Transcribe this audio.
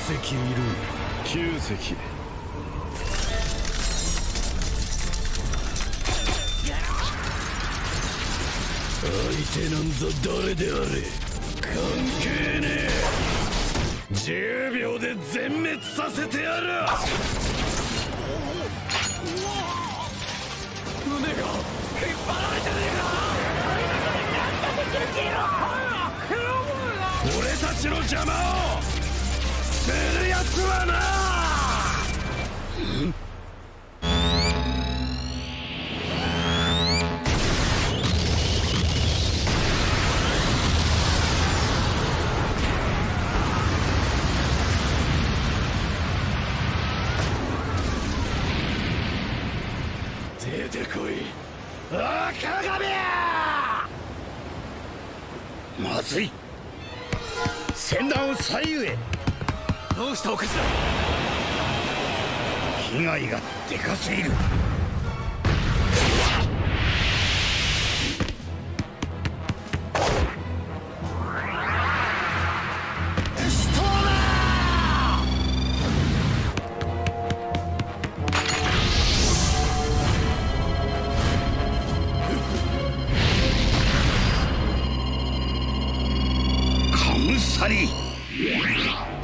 隻いる。 9隻。 相手なんざ誰であれ関係ねえ。10秒で全滅させてやる。胸が引っ張られてねえか。俺たちの邪魔をするやつはな。出てこい赤髪。まずい。船団を左右へ。どうしたお頭。被害がでかすぎる。カムサリ。